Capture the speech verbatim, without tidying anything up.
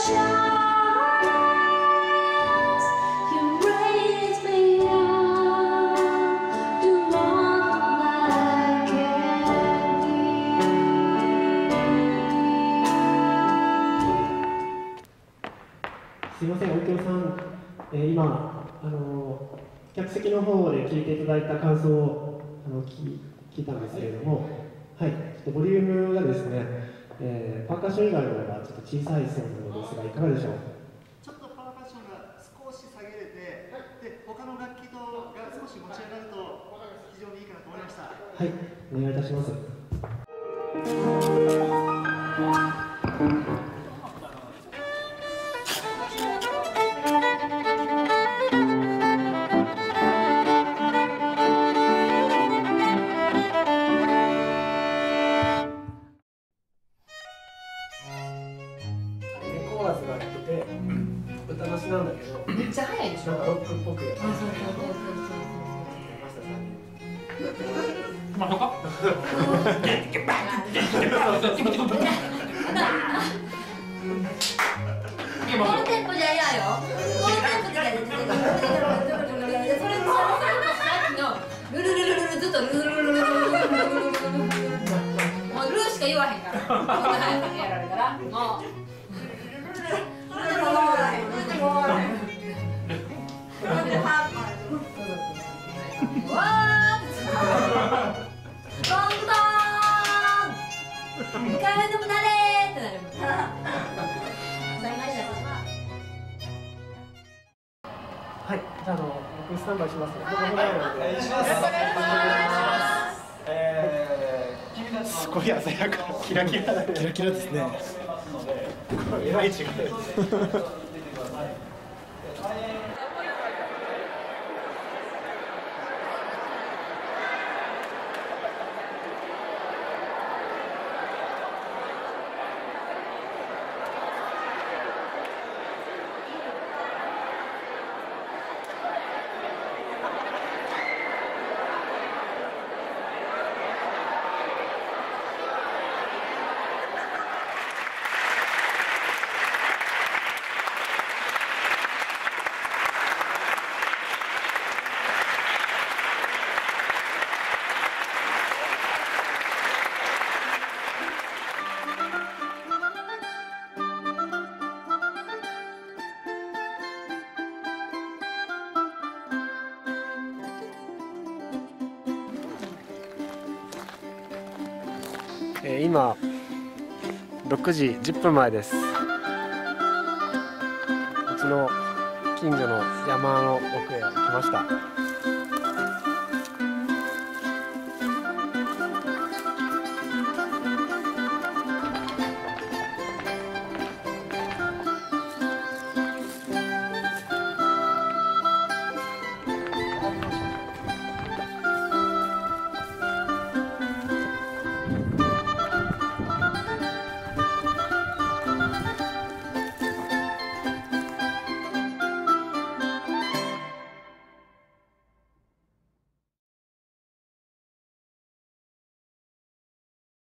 すみません、大京さん、えー、今あの、客席の方で聞いていただいた感想をあの聞聞いたんですけれども、はい、ちょっとボリュームがですね、えー、パーカッション以外の方がちょっと小さいそうなのですが、いかがでしょう。ちょっとパーカッションが少し下げれて、で他の楽器とが少し持ち上がると非常にいいかなと思いました。はい、お願いいたします。コーラスがやってて、歌なしなんだけど、 めっちゃ速いでしょ。 なんかロックっぽくやってました。 まさか？このテンポじゃ嫌よ。このテンポじゃ嫌よ。それそれさっきのルルルルルルずっとルルルルルルルルルルルルもうルーしか言わへんから。こんな早くやられたらもう。 はい、じゃあ、あの、僕スタンバイしますので、ここないので。お願いします。えー、すごい鮮やか、キラキラ、キラキラですね。えらい違い。えー、今ろくじじゅっぷんまえです。うちの近所の山の奥へ来ました。